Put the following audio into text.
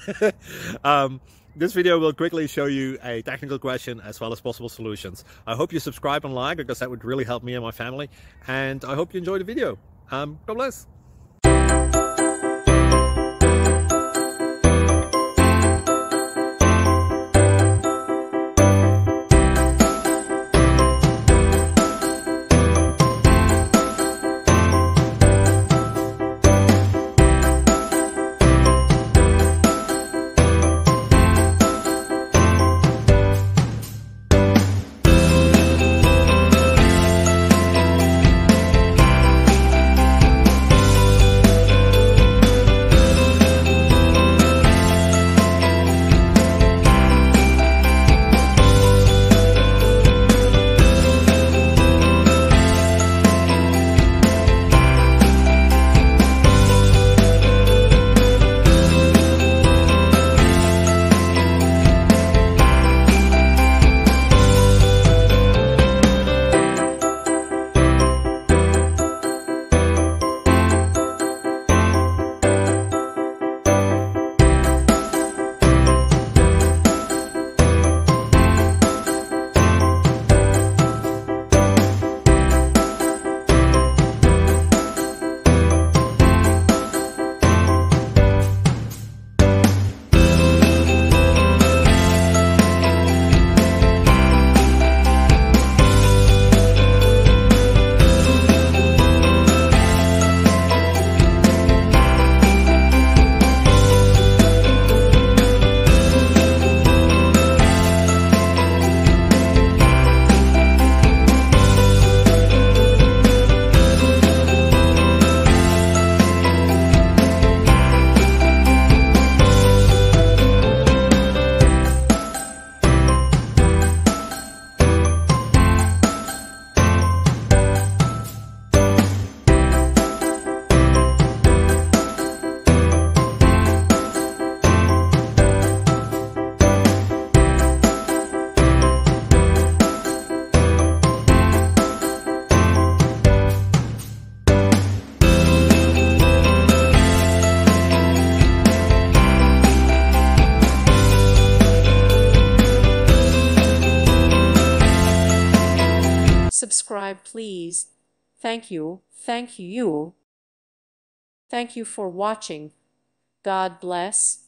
This video will quickly show you a technical question as well as possible solutions. I hope you subscribe and like, because that would really help me and my family. And I hope you enjoy the video. God bless. Subscribe, please. Thank you. Thank you. Thank you for watching. God bless.